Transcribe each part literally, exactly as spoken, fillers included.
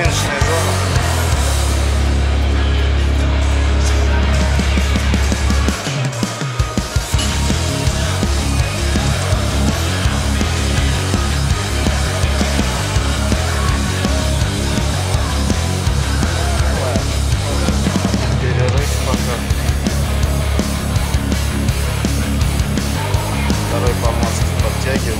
Промежуточная зона. Перерыв пока. Второй помощник подтягивает.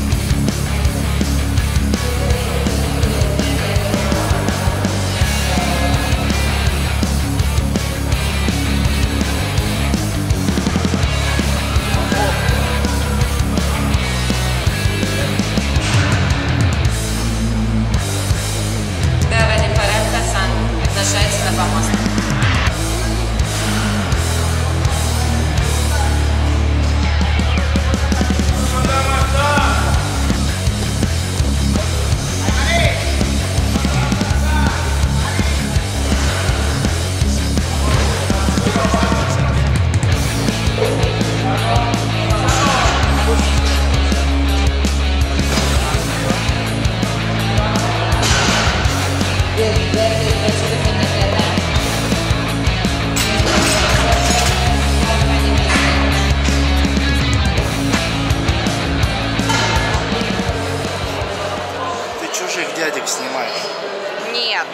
Чужих дядек снимаешь? Нет.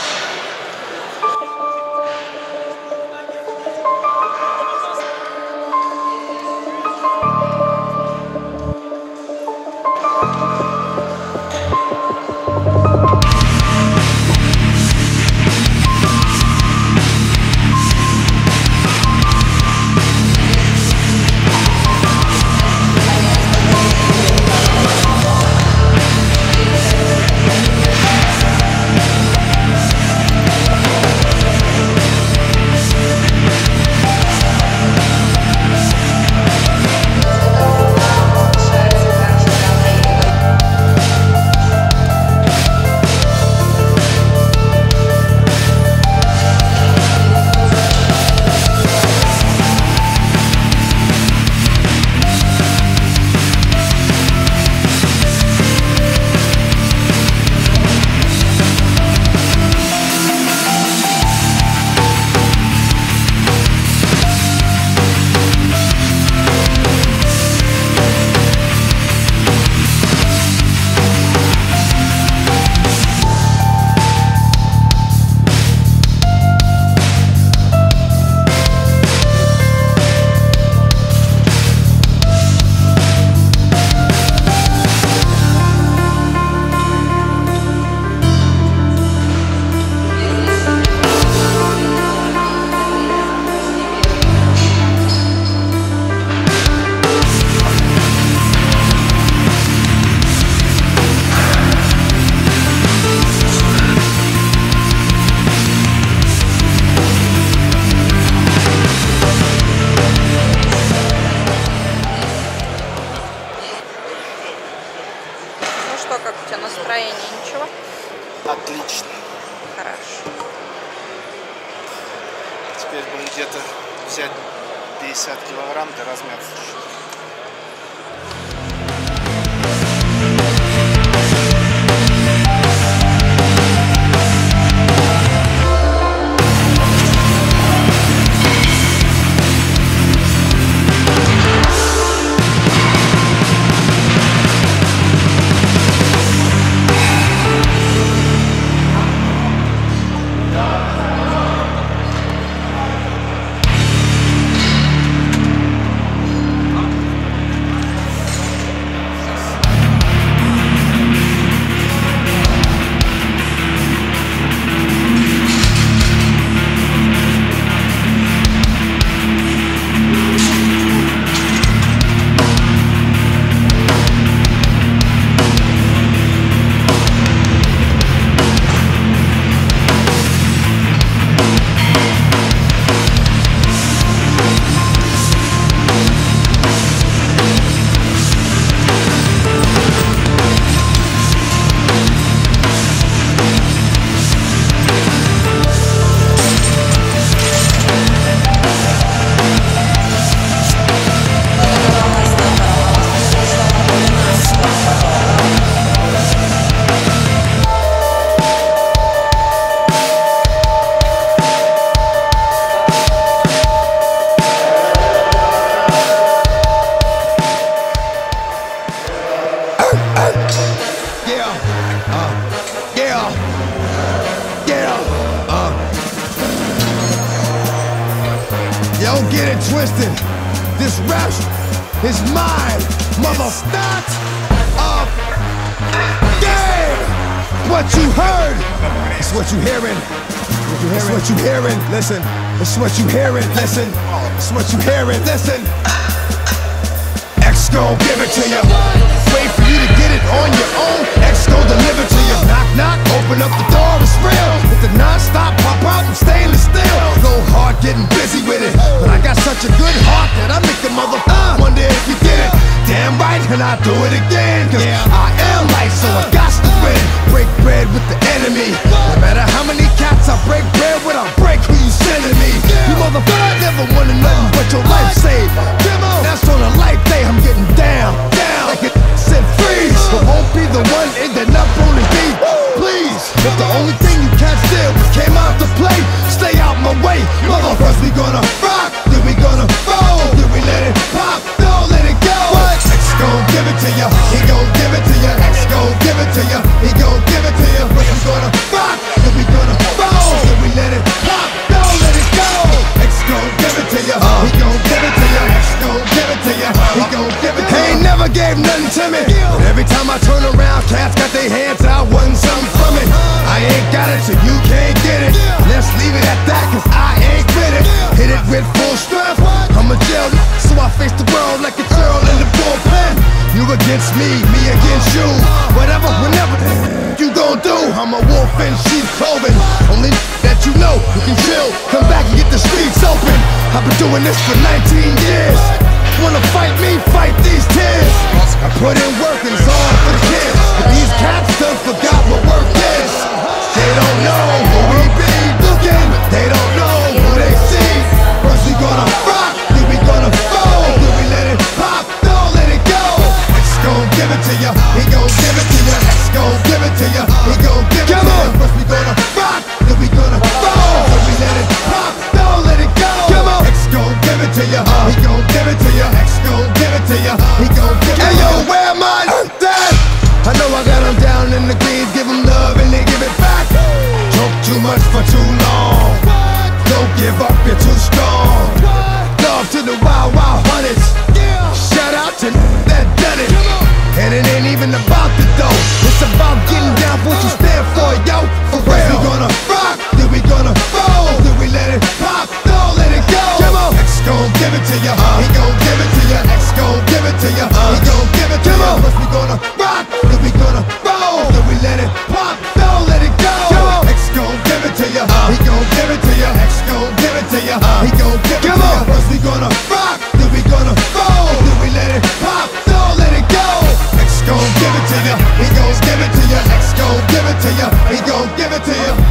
Как у тебя настроение? Ничего? Отлично. Хорошо. Теперь будем где-то взять пятьдесят килограмм для размяться. Don't get it twisted. This rap is mine, mother. Not a game. What you heard, it's what you hearing. It's what you hearing. Listen. It's what you hearing. Listen. It's what you hearing. Listen. X gon' give it to you. Wait for you to get it on your own. X gon' deliver to you. Knock, knock, open up the door, it's real. With the non-stop pop out and stainless steel. Go hard, getting busy with it. But I got such a good heart that I make the mother uh, wonder if you get it. Damn right, and I do it again. Cause I am light, so I got to win. Break bread with the enemy. No matter how many cats I break bread with, I break who you sending me. You motherfuckers never wanted nothing but your life saved. That's on a life day, I'm getting down, down. Like it said freeze, but won't be the one ending up on the beat. Please, if the only thing you can't steal came out to play, stay out my way. Motherfuckers, we gonna rock, then we gonna roll, then we let it pop, don't let it go. X gon' give it to ya, he gon' give it to ya. X gon' give it to ya, he gon' give it to ya. But we gonna rock, then we gonna roll, then we let it pop, don't let it go. X gon' give it to ya, he gon' give it to ya. X gon' give it to ya, he gon' give it to ya. He ain't never gave nothing to me, but every time I turn around, cats got their hands out, wanting something from it. I ain't got it, so you can't get it. Let's leave it at that, cause I ain't with it. Hit it with full strength, I'm a jail, so I face the world like a girl in the bullpen. You against me, me against you. Whatever, whenever you gon' do, I'm a wolf in sheep's clothing. Only that you know, you can chill, come back and get the streets open. I've been doing this for nineteen years. Wanna fight me, fight these tears. I put in work and it's all for the kids. But these cats done forgot what work is. They don't know who we be looking. They don't know who they see. First we gonna rock, then we gonna fold, then we let it pop, don't let it go. X gon' give it to ya, he gon' give it to ya. X gon' give it to ya, he gon' give it to ya. First we gonna rock, then we gonna fold, then we let it pop, don't let it go. Come on, X gon' give it to ya, he gon' give it to ya. X gon' give it to ya, he gon' give it to ya. Hey yo, where am I? Dad, I know I got them down in the greens, give them love and they give it back. Talk too much for too long. Don't give up, you're too strong. Love to the wild, wild hunters. Shout out to that done it. And it ain't even about the dough. It's about getting down for what you stand for, yo. For real. We gonna rock, then we gonna fold, then we let it pop, don't let it go. Come on. X gon' give it to ya, he gon' give it to ya. X gon' give it to ya, he gon' give it to ya. First we gonna rock, then we gonna roll, then we let it pop, don't let it go. X gon' give it to ya, he gon' give it to ya. X gon' give it to ya, he gon' give it to ya. First we gonna rock, then we gonna roll, then we let it pop, don't let it go. X gon' give it to ya, he gon' give it to ya. X gon' give it to ya, he gon' give it to ya.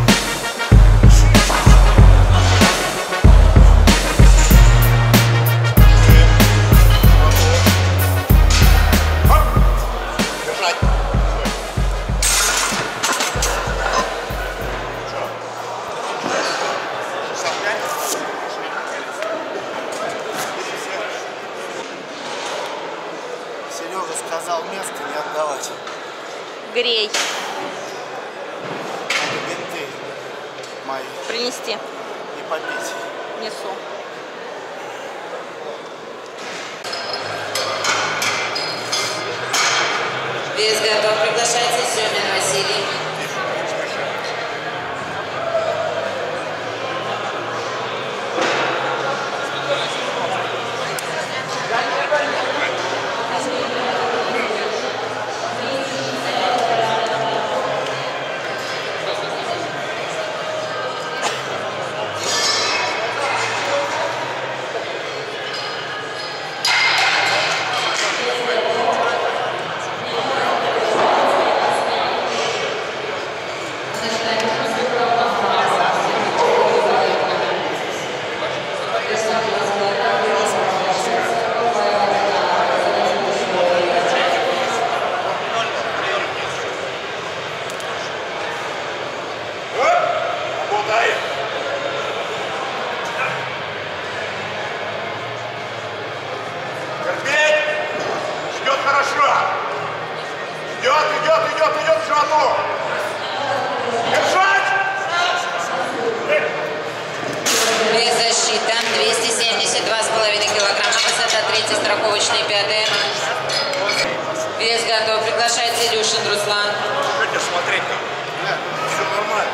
Сережа сказал место не отдавать. Грей. Это бинты мои. Принести. И попить. Несу. Весь готов, приглашается Семин Василий. Идет, идет, идет, идет к животу. Держать! Без защиты двести семь. Добавочный пятый. Вес готов. Приглашается Илюшин Руслан. Что тебе смотреть-то? Все нормально.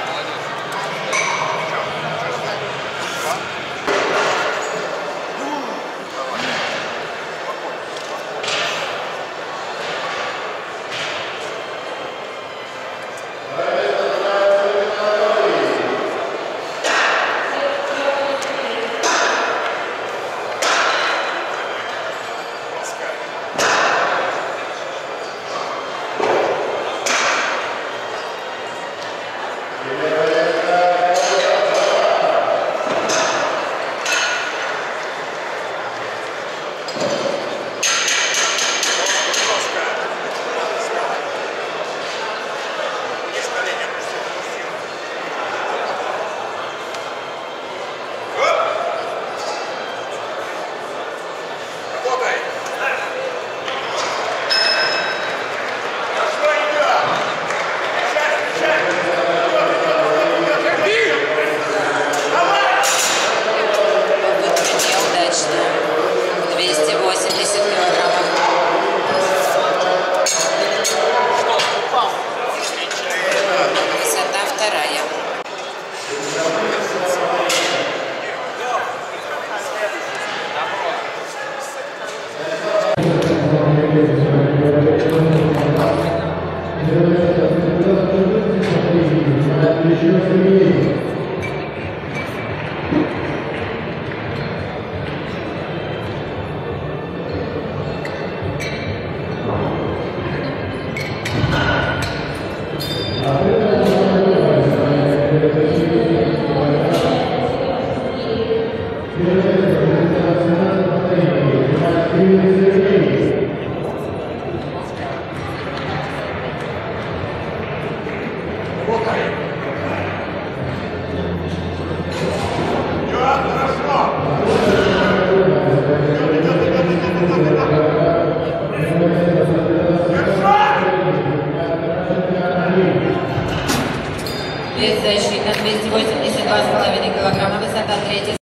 Вес защита двести восемьдесят два с половиной килограмма, высота третья.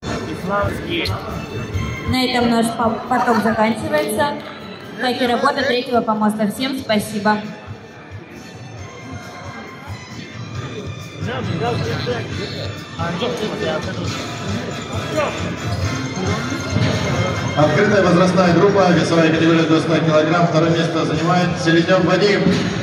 На этом наш поток заканчивается. Так и работа третьего помоста. Всем спасибо. Открытая возрастная группа, весовая категория до ста килограмм. Второе место занимает Селезнев Вадим.